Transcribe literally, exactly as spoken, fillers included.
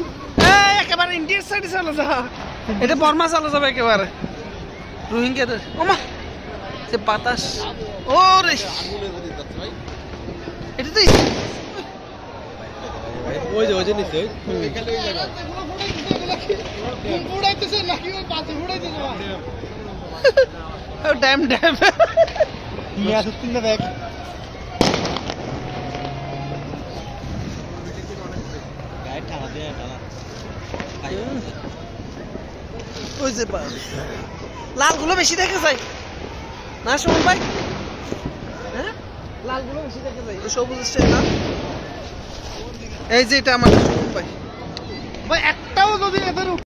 একেবারে ইন্ডিয়ার সাইডে চলে যা, এটা বর্মা চলে যাবে একেবারে রোহিঙ্গাদের। ওমা সে বাতাস, ও রে এটা তো ওই যে ওই যে নিচে ড্যাম ড্যাম দেখ ওই যে লাল গুলো বেশি দেখে যায় না সুমন ভাই? হ্যাঁ লাল গুলো বেশি দেখে যায়, সবুজ স্টাইল না। এই যে এটা আমার সুমন ভাই, ভাই একটাও যদি এদের